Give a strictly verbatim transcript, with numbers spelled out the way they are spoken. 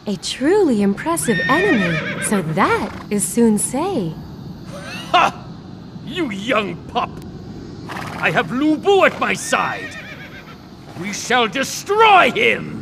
A truly impressive enemy, so that is Sun Ce. Ha! You young pup! I have Lu Bu at my side! We shall destroy him!